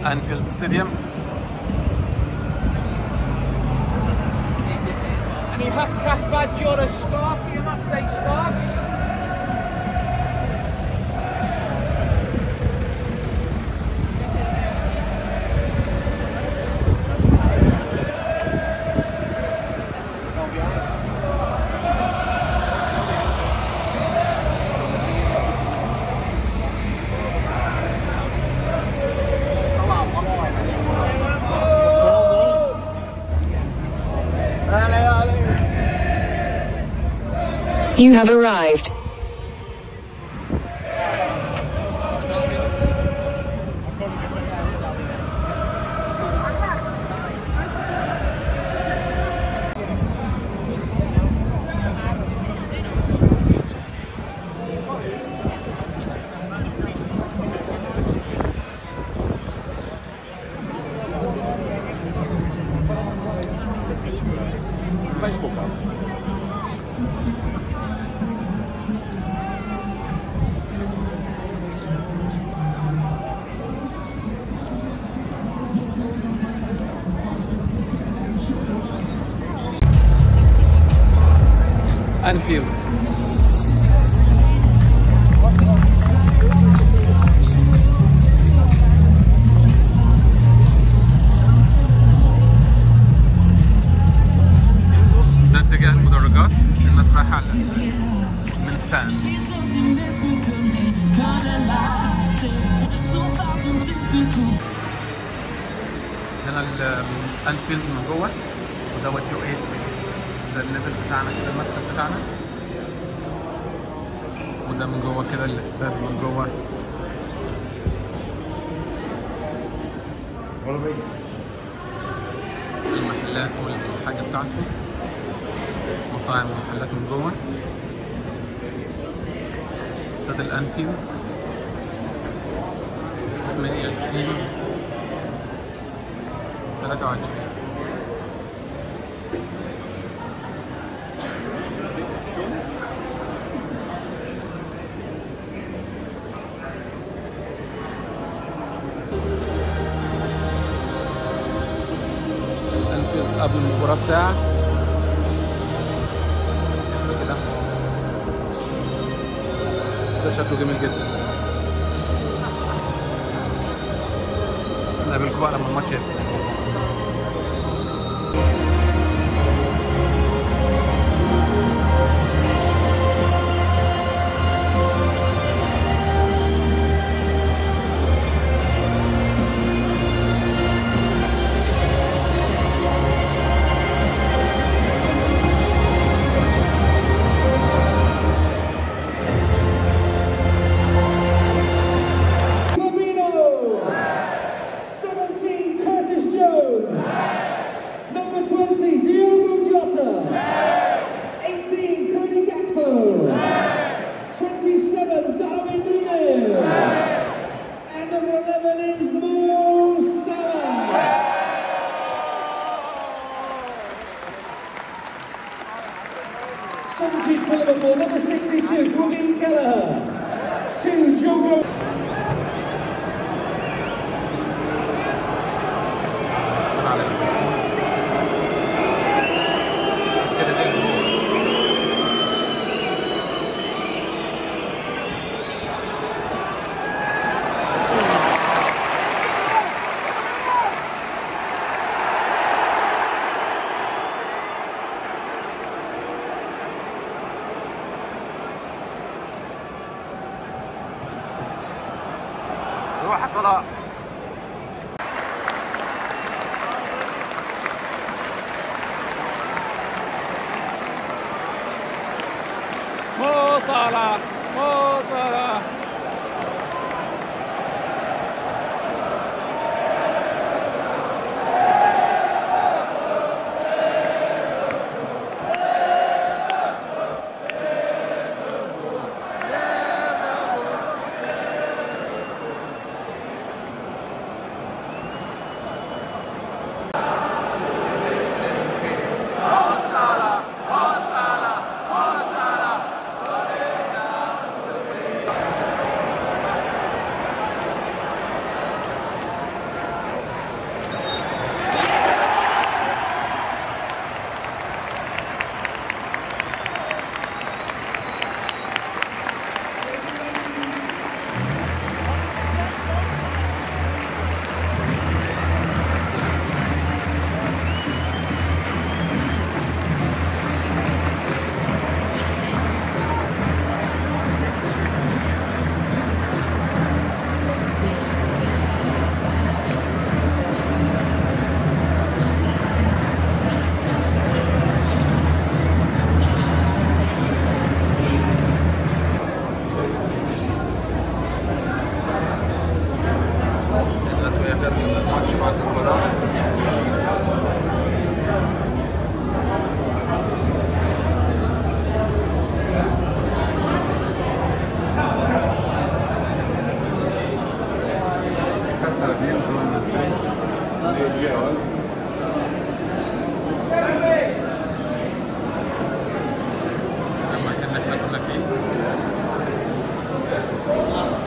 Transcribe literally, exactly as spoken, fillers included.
Anfield Stadium. And you have cap badge or a scarf, your match day scarves. You have arrived. Facebook up. Anfield. ده اتجاه المدرجات، الناس رايحة على من ستاند. هنا الانفيلد من جوه، ودوت يو ثمانية. ده الليفل بتاعنا كده، المدخل بتاعنا، وده من جوه كده الاستاد من جوه. المحلات والحاجة بتاعته، مطاعم ومحلات من جوه. استاد الانفيلد ثمانية وعشرين ثلاثة وعشرين. قبل المباراة بساعة كده، بس شكله جميل جدا. نقابلكم بقى لما الماتش يبدأ. seventies for Liverpool, number sixty-two, two, Jogo. روح صلاح. مو صلاح، مو صلاح. ماتش بعد المباراة. Está bien,